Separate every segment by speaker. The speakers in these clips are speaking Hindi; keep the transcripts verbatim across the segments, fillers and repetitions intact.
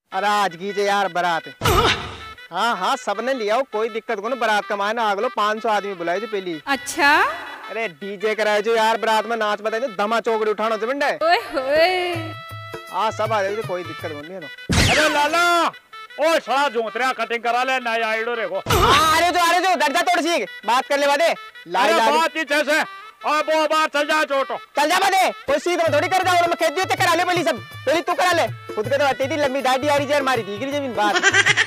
Speaker 1: अरे आज की जे यार बारात। हाँ हाँ सबने लिया, कोई दिक्कत को ना, बारात कमाए ना आगलो पाँच सौ आदमी बुलाए जो पहली।
Speaker 2: अच्छा
Speaker 1: अरे डीजे कराए जो यार बारात में नाच बताए दमा चौकड़ी उठाना जो बंडे।
Speaker 2: ओए होए
Speaker 1: हाँ सब आ जाए, कोई दिक्कत नहीं है ना।
Speaker 3: अरे लाला ओ सड़ा जोतरिया कटिंग करा ले नया आइडो रे को।
Speaker 1: हाँ अरे जो अरे जो दर्जा तोड़ सी बात कर ले बादे लाई लाई
Speaker 3: बात ही जैसे अब वो बात चल जा चोटो
Speaker 1: चल जा बादे कोई सीध में थोड़ी कर जाओ, मैं खेत दियो करा ले पहली सब पहली तू करा ले खुद के तो आती थी लंबी दाढ़ी आ रही जर मारी थी गिरी जमीन बात।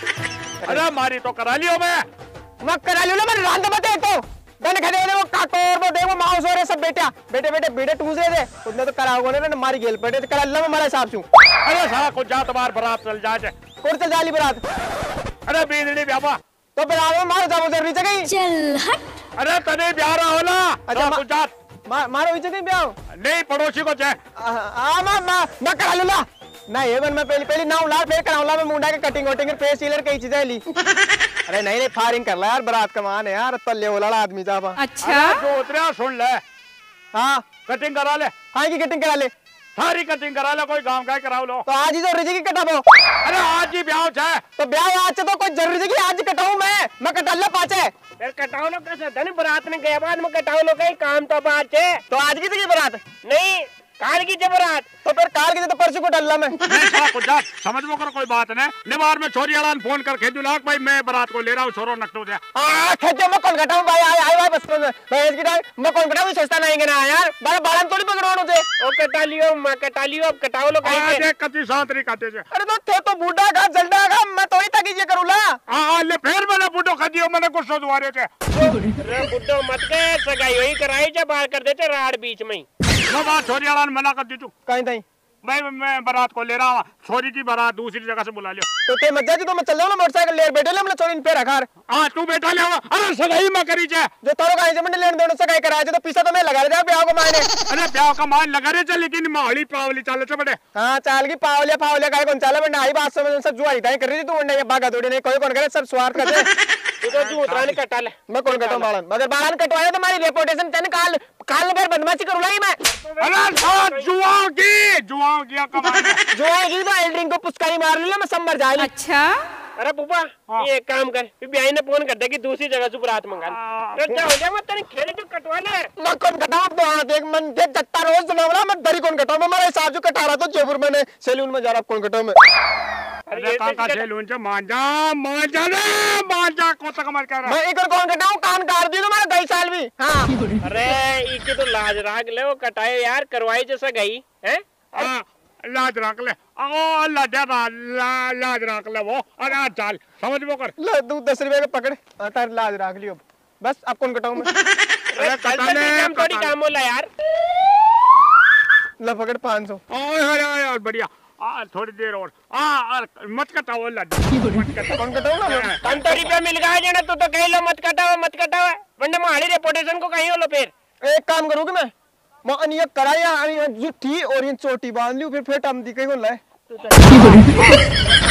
Speaker 3: अरे मारी तो करा लियो मैं
Speaker 1: मैं करा लियो ना, मैं रांध बते तो मैंने खड़े ने वो काकोर वो देखो माउस हो रहे सब बेटा बेटे बेटे बेटे टूस रहे थे उसने तो करा होगा ना मारी गेल पड़े तो करा लम हमारे हिसाब से।
Speaker 3: अरे साला को जा तुम्हार बारात चल जा
Speaker 1: कौन चल जाली बारात।
Speaker 3: अरे बीजली ब्याह
Speaker 1: तो बारात में मारो जाओ जरूरी जगह
Speaker 2: चल हट।
Speaker 3: अरे तने ब्याह रहा हो ना।
Speaker 1: अच्छा
Speaker 3: तो जा
Speaker 1: मार मारो इसे नहीं ब्याह
Speaker 3: नहीं पड़ोसी को जाए
Speaker 1: आ मैं मैं मैं करा लूंगा ना ये बन मैं पहली पहली नाउ ला फिर कराऊंगा मैं मुंडा के कटिंग वटिंग फेस सीलर कई चीजें ली। अरे नहीं नहीं फायरिंग कर ला यार बारात कमान है यार तल्ले वो लड़ा आदमी जाबा।
Speaker 2: अच्छा
Speaker 3: तो उतरिया सुन ले
Speaker 1: हाँ
Speaker 3: कटिंग करा ले
Speaker 1: हाँ की कटिंग करा ले
Speaker 3: सारी कटिंग करा ले कोई गांव का कराओ लो।
Speaker 1: तो आज ही तो रिजी की कटाबो।
Speaker 3: अरे आज ही ब्याह है
Speaker 1: तो ब्याह आज तो कोई जरूरी जगह आज कटाऊं मैं मैं कटा ला पाचे
Speaker 4: फिर कटाओ लो कैसे धनी बारात में गए बाद में कटाओ लो कहीं काम तो बात है।
Speaker 1: तो आज की जगह बारात
Speaker 4: नहीं कार की जबरात
Speaker 1: तो फिर कार की तो परसों को डल्ला में
Speaker 3: समझ में करो कोई बात नहीं निवार में छोरी अड़ान फोन कर खेजू लाख भाई मैं बारात को ले रहा हूँ छोरो नकटो से।
Speaker 1: हां खेजो मैं कौन कटाऊं भाई आए आए भाई बस मैं इसकी टाइम मैं कौन कटाऊं सस्ता नहीं है ना यार बार बारन थोड़ी पकड़वानो छे
Speaker 4: ओ कटा लियो मैं कटा लियो अब कटाओ लो कहीं
Speaker 3: आज एक कति सांतरी काटे छे।
Speaker 1: अरे तो थे तो बूढ़ा का जल्दा का मैं तो ही तक ये करूला
Speaker 3: हां ले फिर मैंने बूढ़ो खदियो मैंने गुस्सा दुआरे छे।
Speaker 4: अरे बूढ़ो मत के सगाई होई कराई जे बाहर कर देते राड बीच में ही
Speaker 3: मैं बात छोरी अड़ान मना कर दी तू
Speaker 1: कहीं नहीं
Speaker 3: भाई मैं बारात को ले रहा हूँ छोरी की बारात दूसरी जगह से बुला लियो।
Speaker 1: तो ते मत जा तो मैं चल जाऊं ना मोटरसाइकिल ले बैठे ले हमने छोरी पे रखा।
Speaker 3: हां तू बैठा ले अरे सगाई में करी छे
Speaker 1: जो तारो का जमंड लेन देनो सगाई कराए तो पीछा तो मैं लगा दे ब्याह को मायने।
Speaker 3: अरे ब्याह का मान लगा रे लेकिन माहौली पावली चाले छे बड़े।
Speaker 1: हां चाल की पावले पावले काय कौन चाले बंडा आई बात समझ सब जुआई ताई कर रही तू बंडा ये बागा थोड़ी नहीं कोई कौन करे सब स्वार्थ कर दे
Speaker 4: तू तो जू उतरा ने कटा ले
Speaker 1: मैं कौन कटाऊं बालन मगर बालन कटवाया तो हमारी रेपुटेशन तने काल काल में बदमाशी करूंगा ही मैं।
Speaker 3: अरे जुआओं की जुआओं की कमाल
Speaker 1: जुआई की तो एल्ड्रिंग को पुस्कारी मार ली मैं संभर जाए।
Speaker 2: अच्छा
Speaker 4: अरे बुबा ये एक काम कर फिर ब्याह ने फोन कर दे कि दूसरी जगह से बारात मंगा ले तो क्या हो जाए मैं तेरे खेले तो कटवा ले
Speaker 1: मैं कौन कटाऊं तो हां देख मन देख जत्ता रोज सुनावरा मैं दरी कौन कटाऊं मैं मेरे हिसाब से कटा रहा तो जयपुर में ने सैलून में जा रहा कौन कटाऊं मैं।
Speaker 3: अरे काका सैलून से मान जा मान जा रे मान जा को तक मर कर
Speaker 1: मैं एक कौन कटाऊं कान काट दी तुम्हारा गई साल भी। हां
Speaker 4: अरे इकी तो लाज राग ले वो कटाए यार करवाई जैसा गई है
Speaker 3: हां लाज रख ले ओ अल्लाह दे ला लाज रख ले वो अरे चल समझ में कर
Speaker 1: ले तू दस रुपए का पकड़ अटर लाज रख लियो बस अब कौन कटाऊं मैं।
Speaker 4: अरे कटा ले हम थोड़ी काम होला यार
Speaker 1: ले पकड़ पाँच सौ।
Speaker 3: ओए अरे यार बढ़िया आ थोड़ी देर और आ मत कटाओ लड्डू मत कटाओ
Speaker 1: कौन कटाऊं ना मैं
Speaker 4: पाँच सौ रुपया मिल गया जना तू तो कह लो मत कटाओ मत कटाओ वरना हमारी रेपुटेशन को कहीं होलो फिर।
Speaker 1: एक काम करूंगी मैं मैं अनिया कराया अनिया जुठी और ये चोटी बांध लियो फिर फिर टम दी कहीं को लाए।